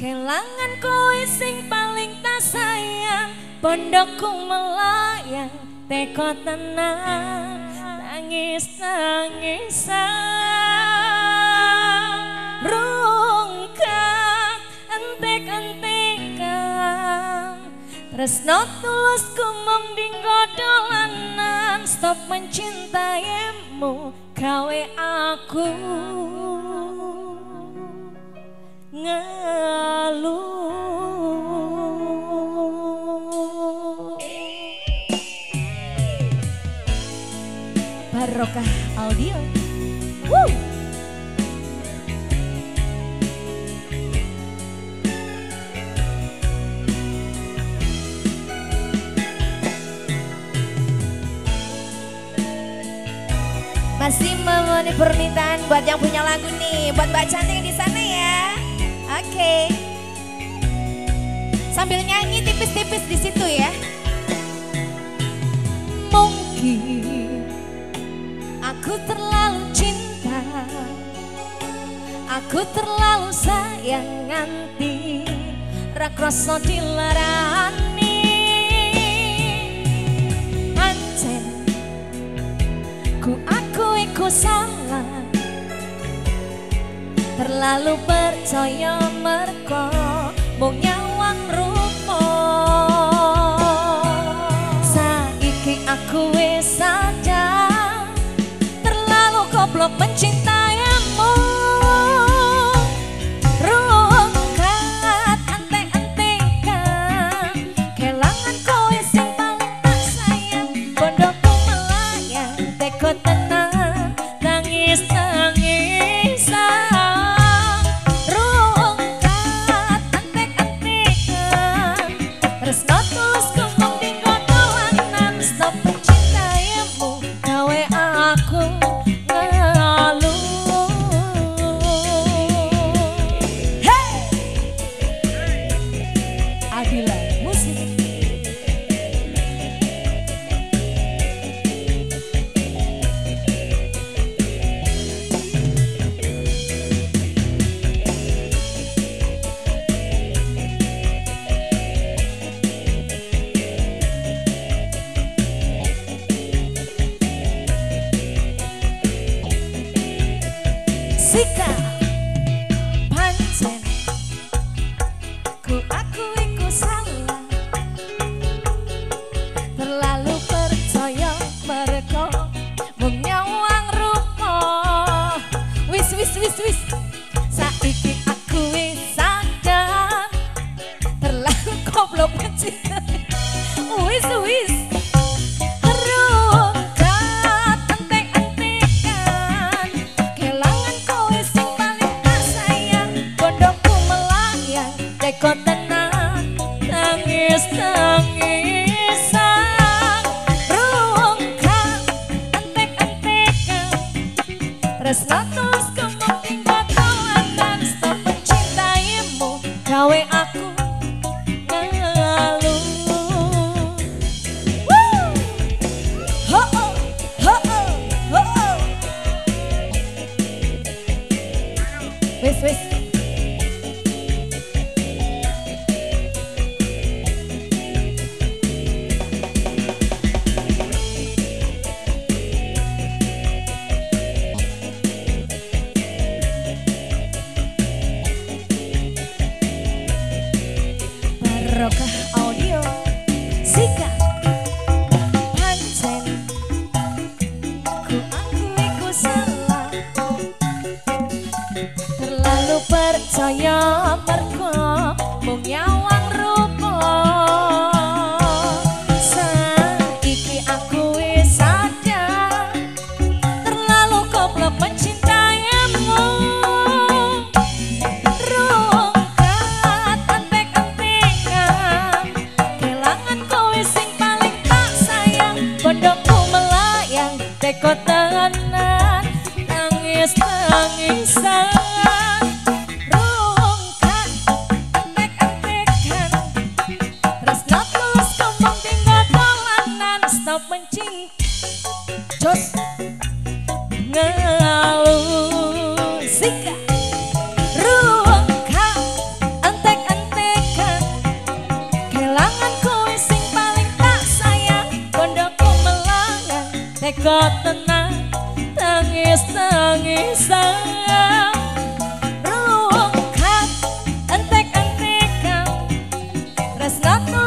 Kelangan kowe sing paling tak sayang, pondokku melayang teko tenang, nangis nangisan rungkat entek-entekan tresno tulus kumong dinggo dolanan, stop mencintaimu gawe aku ngeluh. Barokah Audio. Woo! Masih memenuhi permintaan buat yang punya lagu nih, buat Mbak Cantik di sana ya. Oke. Sambil nyanyi tipis-tipis di situ ya. Mungkin aku terlalu cinta, aku terlalu sayang nganti ra krasa dilarani. Pancen aku salah, terlalu percaya merko mung nyawang rupa. Saiki aku wis sadar, terlalu goblok mencintaimu. Rungkat antek-antekan, kelangan kowe sing paling tak sayang, pondokku melayang teko tenang, nangis nangisan rungkat antek-antekan tresno tulus kumong dinggo dolanan, stop mencintaimu gawe aku ngeluh. Hey! Adila musik. Sika pancen aku salah, terlalu percaya mereka mung nyawang rupa. Wis saiki aku wis sadar, terlalu goblok mencintai. Wis teko tenang, nangis nangisan rungkat antek-antekan tresno tulus kumong dinggo dolanan, stop mencintaimu gawe aku ngeluh. Woo! Ho-oh, ho-oh, ho-oh. Wis Barokah Audio. Sika pancen aku salah, terlalu percaya merko mung nyawang rupa. Saiki aku wis sadar, terlalu goblok mencintaimu. Rungkat antek-antekan, kelangan kowe sing paling tak sayang, pondokku melayang teko tenan, nangis nangisan rungkat antek-antekan kok tenang tangis-tangisan rungkat entek-entekan tresno